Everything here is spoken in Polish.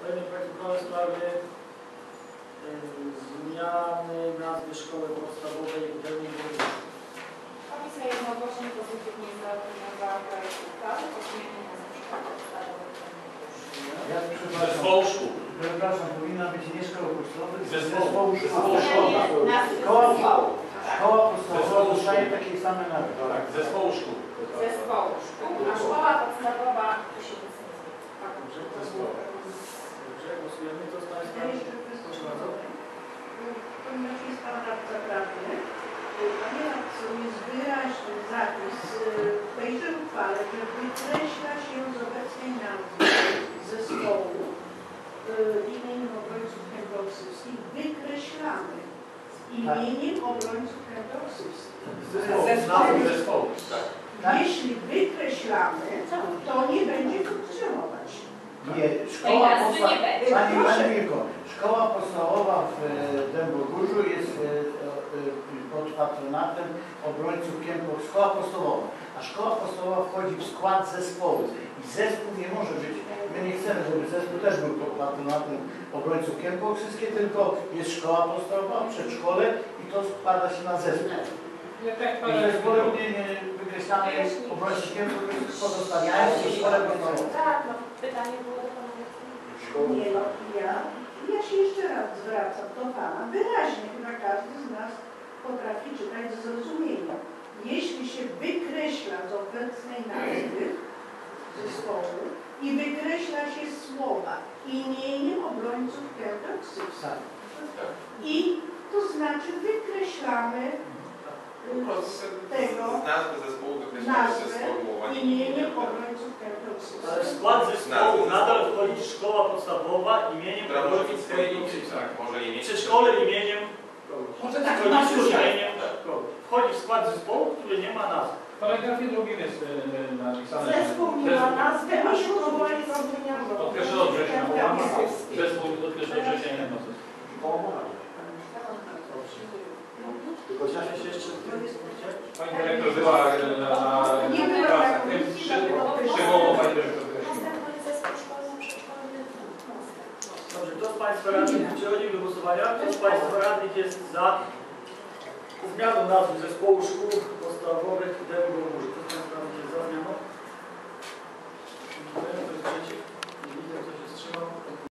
Kolejny projekt uchwały w sprawie zmiany nazwy szkoły podstawowej w Dębogórzu. Komisja jednogłośnie pozytywnie zaopiniowała projekt uchwały o zmianie nazwy szkoły podstawowej w Dębogórzu. Ja Zespołu szkół. przepraszam, powinna być nie szkoła podstawowa, tylko Zespołu szkoła. Szkoła podstawowa dostaje takiej samej nazwy. Tak, zespołu szkół. Zespołu szkół, a szkoła podstawowa to się decyduje. Dobrze, głosujemy. Kto z Państwa? Proszę bardzo. Ponieważ jest Pan radca prawny, Panie radco, jest wyraźny zapis w tejże uchwale, że wykreśla się z obecnej nazwy zespołu imieniem obrońców kępowskich. Wykreślamy imieniem obrońców kępowskich. Zespołu. Tak. Jeśli wykreślamy, to nie będzie funkcjonować. Nie, szkoła podstawowa. Pani Mirko, szkoła podstawowa w Dębogórzu jest pod patronatem obrońców Kępów. Szkoła podstawowa. A szkoła podstawowa wchodzi w skład zespołu. I zespół nie może być. My nie chcemy, żeby zespół też był pod patronatem obrońców Kępowskich, tylko jest szkoła podstawowa, przedszkole i to składa się na zespół. I w zespole nie wykreślamy obrońców Kępowskich, pozostawiając w szkole podstawową. Tak, no pytanie było do Pana Radcy. Nie, no, ja się jeszcze raz zwracam do Pana. Wyraźnie chyba każdy z nas potrafi czytać z zrozumieniem. Jeśli się wykreśla z obecnej nazwy zespołu i wykreśla się słowa imieniem obrońców kępowskich. I to znaczy wykreślamy z tego nazwę imieniem obrońców kępowskich. Ale w skład zespołu nadal wchodzi szkoła podstawowa imieniem obrońców kępowskich. Przedszkole imieniem, Może tak, imieniem. Wchodzi w skład zespołu, który nie ma nazwy. W paragrafie drugim jest napisane. Zespół nie ma nazwy, a szkoła jest Od 1 września. Zespół od 1 września nie ma zespół. Tylko czasie się jeszcze Pani dyrektor była na pracach. Szczegółowo pani dyrektor wyjaśniła. Następny zespół szkolny, przedszkolny. Dobrze, kto z Państwa radnych przechodzi do głosowania? Kto z Państwa radnych jest za zmianą nazwy zespołu szkół podstawowych w Dębogórzu? Kto z Państwa radnych jest za zmianą? Kto jest przeciw?